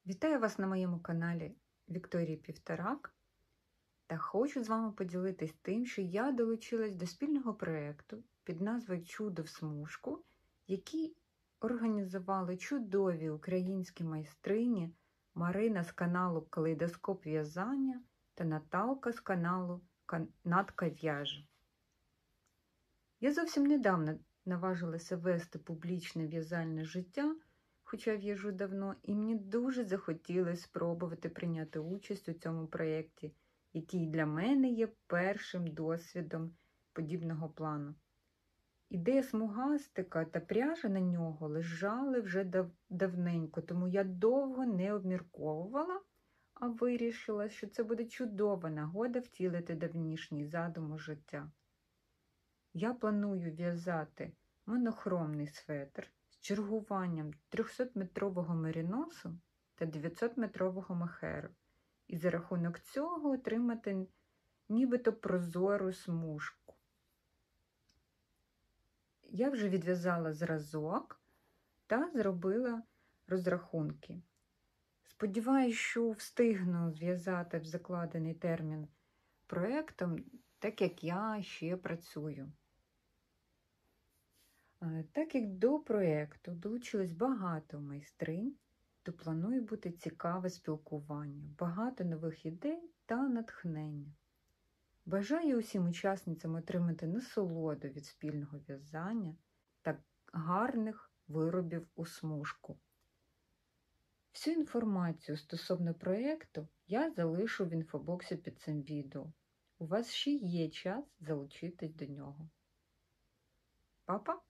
Вітаю вас на моєму каналі Вікторії Півторак та хочу з вами поділитись тим, що я долучилась до спільного проєкту під назвою «Чудо в смужку», який організували чудові українські майстрині Марина з каналу «Калейдоскоп в'язання» та Наталка з каналу «Натка в'яже». Я зовсім недавно наважилася вести публічне в'язальне життя, хоча в'яжу давно, і мені дуже захотілося спробувати прийняти участь у цьому проєкті, який для мене є першим досвідом подібного плану. Ідея смугастика та пряжа на нього лежали вже давненько, тому я довго не обмірковувала, а вирішила, що це буде чудова нагода втілити давнішній задум у життя. Я планую в'язати монохромний светр з чергуванням 300-метрового мериносу та 900-метрового мохеру, і за рахунок цього отримати нібито прозору смужку. Я вже відв'язала зразок та зробила розрахунки. Сподіваюсь, що встигну зв'язати в закладений термін проєктом, так як я ще працюю. Так як до проєкту долучилось багато майстринь, то планую бути цікаве спілкування, багато нових ідей та натхнення. Бажаю усім учасницям отримати насолоду від спільного в'язання та гарних виробів у смужку. Всю інформацію стосовно проєкту я залишу в інфобоксі під цим відео. У вас ще є час залучитись до нього. Па-па!